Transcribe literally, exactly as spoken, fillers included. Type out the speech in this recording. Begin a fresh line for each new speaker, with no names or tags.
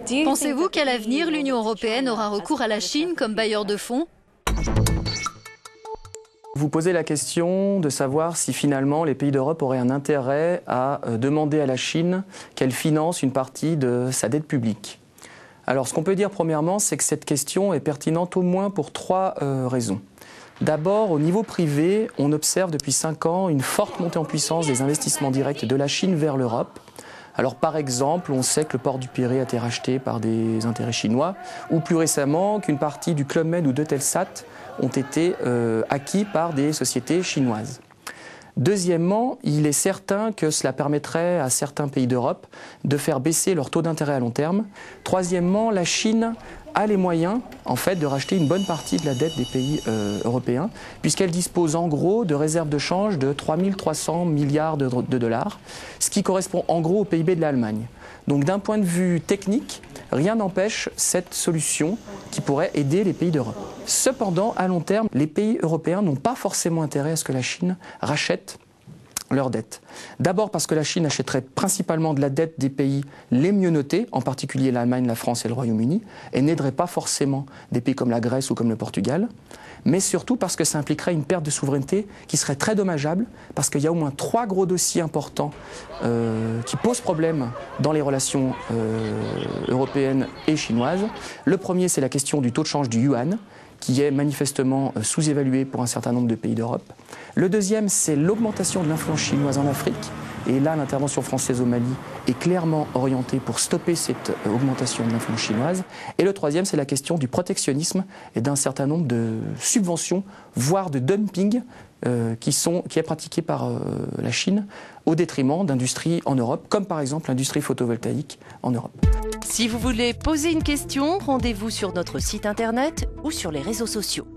Pensez-vous qu'à l'avenir, l'Union européenne aura recours à la Chine comme bailleur de fonds ?
Vous posez la question de savoir si finalement les pays d'Europe auraient un intérêt à demander à la Chine qu'elle finance une partie de sa dette publique. Alors ce qu'on peut dire premièrement, c'est que cette question est pertinente au moins pour trois euh, raisons. D'abord, au niveau privé, on observe depuis cinq ans une forte montée en puissance des investissements directs de la Chine vers l'Europe. Alors par exemple, on sait que le port du Pirée a été racheté par des intérêts chinois, ou plus récemment qu'une partie du Club Med ou d'Eutelsat ont été euh, acquis par des sociétés chinoises. Deuxièmement, il est certain que cela permettrait à certains pays d'Europe de faire baisser leur taux d'intérêt à long terme. Troisièmement, la Chine a les moyens en fait, de racheter une bonne partie de la dette des pays euh, européens, puisqu'elle dispose en gros de réserves de change de trois mille trois cents milliards de, de dollars, ce qui correspond en gros au P I B de l'Allemagne. Donc d'un point de vue technique, rien n'empêche cette solution qui pourrait aider les pays d'Europe. Cependant, à long terme, les pays européens n'ont pas forcément intérêt à ce que la Chine rachète leur dette. D'abord parce que la Chine achèterait principalement de la dette des pays les mieux notés, en particulier l'Allemagne, la France et le Royaume-Uni, et n'aiderait pas forcément des pays comme la Grèce ou comme le Portugal, mais surtout parce que ça impliquerait une perte de souveraineté qui serait très dommageable, parce qu'il y a au moins trois gros dossiers importants euh, qui posent problème dans les relations euh, européennes et chinoises. Le premier, c'est la question du taux de change du yuan, qui est manifestement sous-évalué pour un certain nombre de pays d'Europe. Le deuxième, c'est l'augmentation de l'influence chinoise en Afrique. Et là, l'intervention française au Mali est clairement orientée pour stopper cette augmentation de l'influence chinoise. Et le troisième, c'est la question du protectionnisme et d'un certain nombre de subventions, voire de dumping, euh, qui, sont, qui est pratiqué par euh, la Chine au détriment d'industries en Europe, comme par exemple l'industrie photovoltaïque en Europe.
Si vous voulez poser une question, rendez-vous sur notre site internet ou sur les réseaux sociaux.